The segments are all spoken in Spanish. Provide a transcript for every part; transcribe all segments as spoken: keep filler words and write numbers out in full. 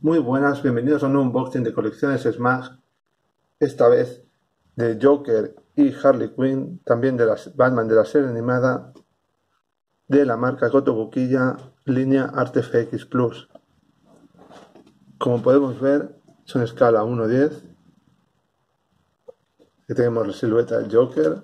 Muy buenas, bienvenidos a un nuevo unboxing de colecciones Smash, esta vez de Joker y Harley Quinn, también de las Batman de la serie animada de la marca Kotobukiya, línea Arte F X Plus. Como podemos ver, son escala uno a diez. Aquí tenemos la silueta del Joker.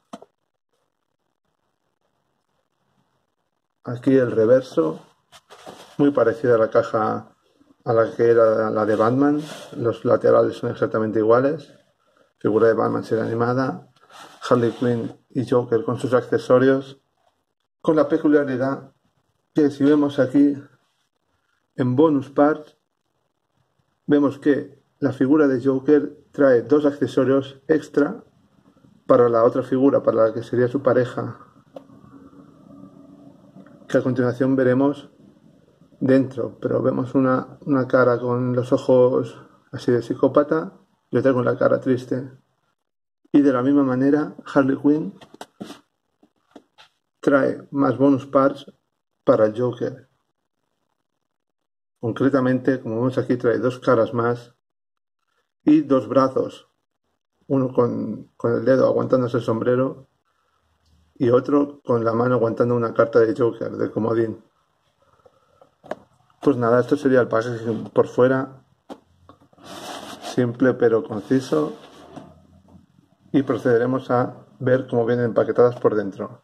Aquí el reverso, muy parecida a la caja a la que era la de Batman. Los laterales son exactamente iguales. Figura de Batman serie animada, Harley Quinn y Joker con sus accesorios, con la peculiaridad que si vemos aquí en bonus parts, vemos que la figura de Joker trae dos accesorios extra para la otra figura, para la que sería su pareja, que a continuación veremos dentro, pero vemos una, una cara con los ojos así de psicópata y otra con la cara triste. Y de la misma manera, Harley Quinn trae más bonus parts para el Joker. Concretamente, como vemos aquí, trae dos caras más y dos brazos. Uno con, con el dedo aguantándose el sombrero y otro con la mano aguantando una carta de Joker, de comodín. Pues nada, esto sería el pasaje por fuera. Simple pero conciso. Y procederemos a ver cómo vienen empaquetadas por dentro.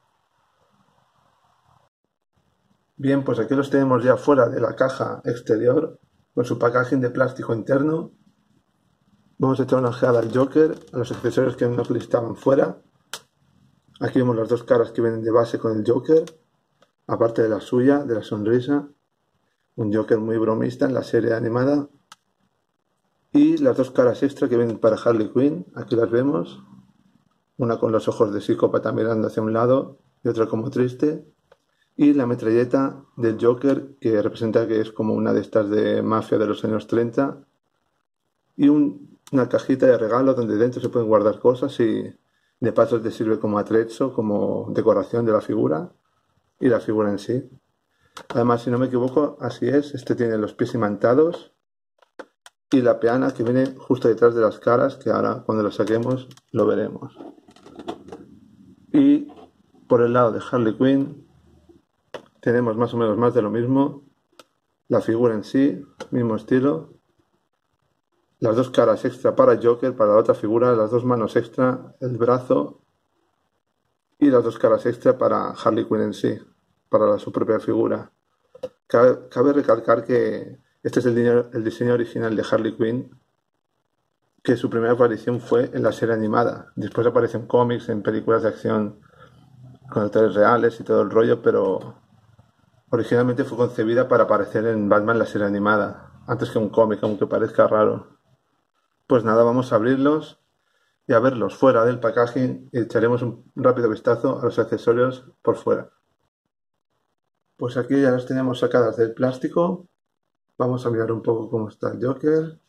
Bien, pues aquí los tenemos ya fuera de la caja exterior, con su packaging de plástico interno. Vamos a echar una ojeada al Joker, a los accesorios que nos listaban fuera. Aquí vemos las dos caras que vienen de base con el Joker, aparte de la suya, de la sonrisa. Un Joker muy bromista en la serie animada. Y las dos caras extra que vienen para Harley Quinn, aquí las vemos. Una con los ojos de psicópata mirando hacia un lado y otra como triste. Y la metralleta del Joker, que representa que es como una de estas de mafia de los años treinta. Y un, una cajita de regalo donde dentro se pueden guardar cosas y de paso te sirve como atrezzo, como decoración de la figura y la figura en sí. Además, si no me equivoco, así es. Este tiene los pies imantados y la peana que viene justo detrás de las caras, que ahora cuando lo saquemos lo veremos. Y por el lado de Harley Quinn tenemos más o menos más de lo mismo. La figura en sí, mismo estilo. Las dos caras extra para Joker, para la otra figura, las dos manos extra, el brazo y las dos caras extra para Harley Quinn en sí, para la, su propia figura. Cabe, cabe recalcar que este es el diseño, el diseño original de Harley Quinn, que su primera aparición fue en la serie animada. Después apareció en cómics, en películas de acción con actores reales y todo el rollo, pero originalmente fue concebida para aparecer en Batman la serie animada, antes que un cómic, aunque parezca raro. Pues nada, vamos a abrirlos y a verlos fuera del packaging y echaremos un rápido vistazo a los accesorios por fuera. Pues aquí ya las tenemos sacadas del plástico. Vamos a mirar un poco cómo está el Joker.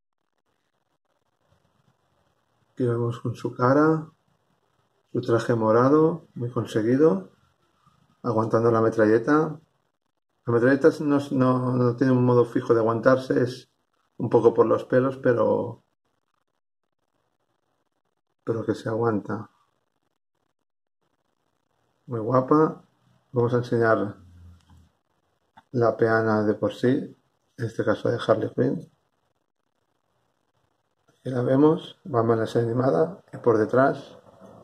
Aquí vemos con su cara, su traje morado, muy conseguido, aguantando la metralleta. La metralleta no, no, no tiene un modo fijo de aguantarse, es un poco por los pelos, pero pero que se aguanta. Muy guapa. Vamos a enseñar la peana de por sí, en este caso de Harley Quinn. Aquí la vemos, vamos a la serie animada y por detrás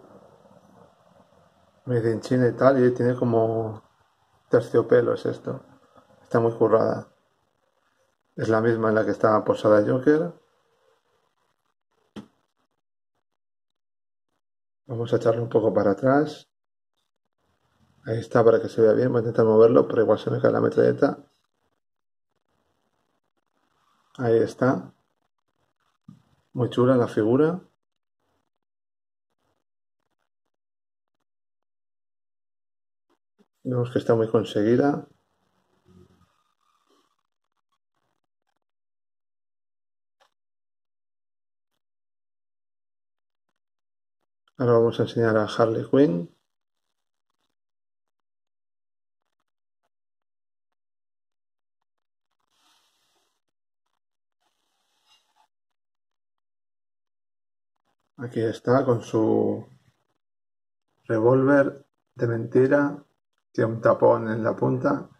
Made in China y tal, y tiene como terciopelo es esto. Está muy currada. Es la misma en la que estaba posada Joker. Vamos a echarle un poco para atrás. Ahí está para que se vea bien. Voy a intentar moverlo, pero igual se me cae la metralleta. Ahí está. Muy chula la figura. Vemos que está muy conseguida. Ahora vamos a enseñar a Harley Quinn. Aquí está con su revólver de mentira. Tiene un tapón en la punta.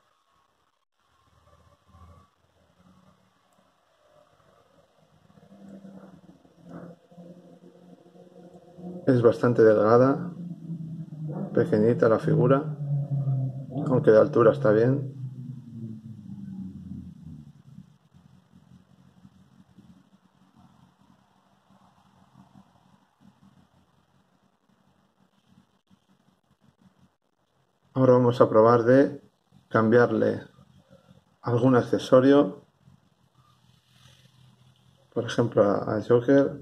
Es bastante delgada, pequeñita la figura, aunque de altura está bien. Ahora vamos a probar de cambiarle algún accesorio, por ejemplo al Joker.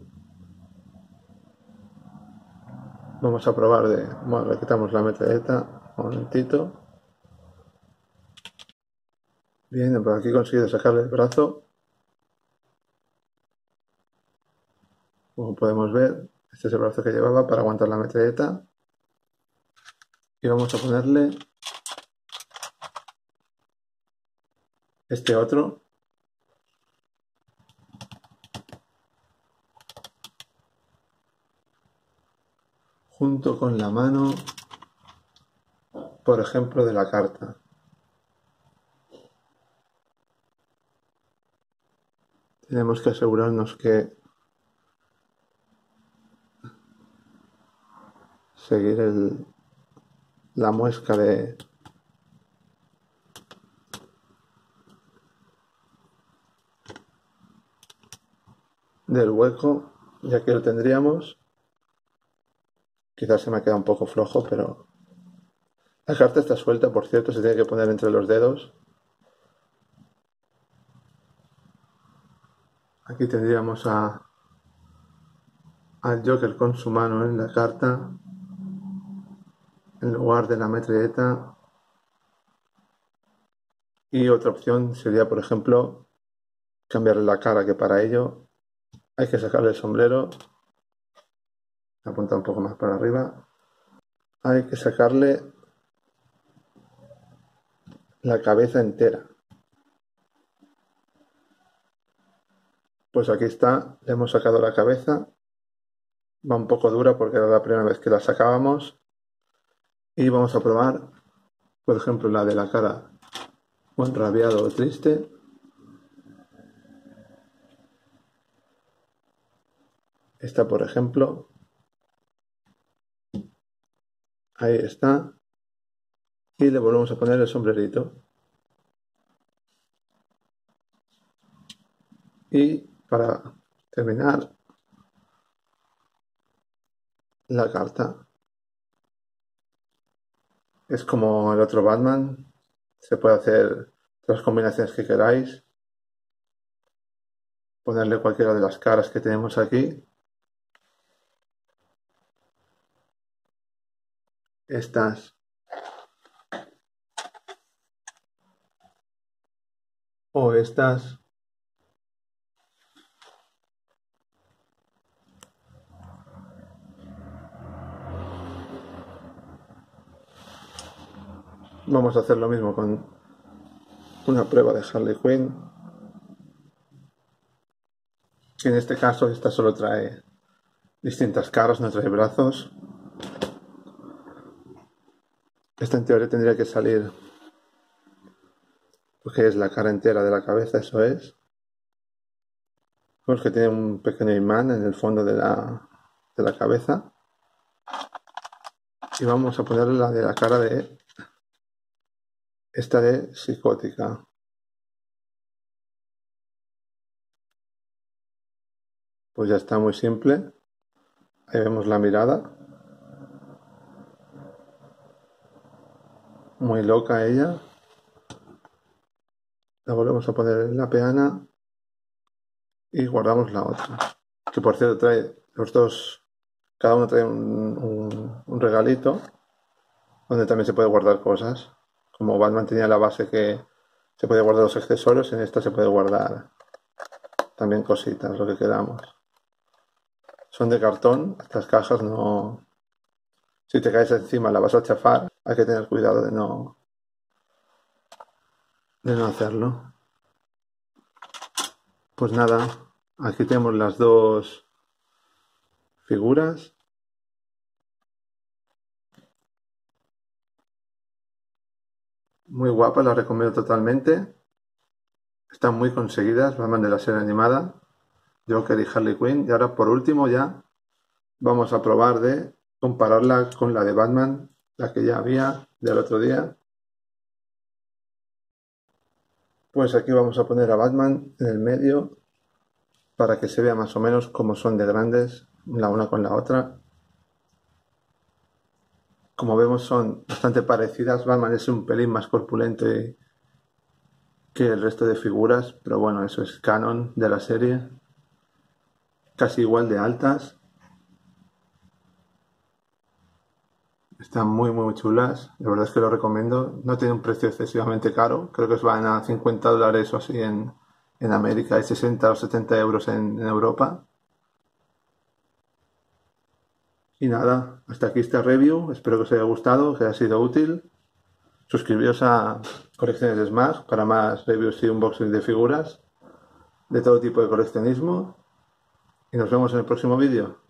Vamos a probar de, bueno, le quitamos la metralleta, un momentito. Bien, por aquí he conseguido sacarle el brazo. Como podemos ver, este es el brazo que llevaba para aguantar la metralleta. Y vamos a ponerle este otro. Junto con la mano, por ejemplo, de la carta. Tenemos que asegurarnos que seguir el, la muesca de del hueco, ya que lo tendríamos. Quizás se me ha quedado un poco flojo, pero la carta está suelta, por cierto, se tiene que poner entre los dedos. Aquí tendríamos a al Joker con su mano en la carta en lugar de la metralleta. Y otra opción sería, por ejemplo, cambiarle la cara, que para ello hay que sacarle el sombrero, apunta un poco más para arriba. Hay que sacarle la cabeza entera. Pues aquí está, le hemos sacado la cabeza. Va un poco dura porque era la primera vez que la sacábamos. Y vamos a probar, por ejemplo, la de la cara o enrabiado o triste. Esta, por ejemplo. Ahí está. Y le volvemos a poner el sombrerito. Y para terminar, la carta. Es como el otro Batman. Se puede hacer las combinaciones que queráis. Ponerle cualquiera de las caras que tenemos aquí. Estas. O estas. Vamos a hacer lo mismo con una prueba de Harley Quinn. En este caso, esta solo trae distintas caras, no trae brazos. Esta en teoría tendría que salir porque es la cara entera de la cabeza, eso es. Vemos que tiene un pequeño imán en el fondo de la, de la cabeza. Y vamos a ponerle la de la cara de esta de psicótica. Pues ya está, muy simple. Ahí vemos la mirada. Muy loca ella. La volvemos a poner en la peana. Y guardamos la otra. Que por cierto trae los dos. Cada uno trae un, un, un regalito. Donde también se puede guardar cosas. Como Batman tenía la base que se puede guardar los accesorios, en esta se puede guardar también cositas, lo que queramos. Son de cartón, estas cajas no... Si te caes encima la vas a chafar, hay que tener cuidado de no... de no hacerlo. Pues nada, aquí tenemos las dos figuras. Muy guapas, las recomiendo totalmente. Están muy conseguidas, Batman de la serie animada, Joker y Harley Quinn. Y ahora por último ya vamos a probar de compararla con la de Batman, la que ya había del otro día. Pues aquí vamos a poner a Batman en el medio para que se vea más o menos cómo son de grandes la una con la otra. Como vemos son bastante parecidas. Batman es un pelín más corpulento que el resto de figuras, pero bueno, eso es canon de la serie. Casi igual de altas. Están muy muy chulas, la verdad es que lo recomiendo. No tiene un precio excesivamente caro, creo que os van a cincuenta dólares o así en, en América y sesenta o setenta euros en, en Europa. Y nada, hasta aquí esta review, espero que os haya gustado, que haya sido útil. Suscribíos a Colecciones de Smash para más reviews y unboxing de figuras de todo tipo de coleccionismo. Y nos vemos en el próximo vídeo.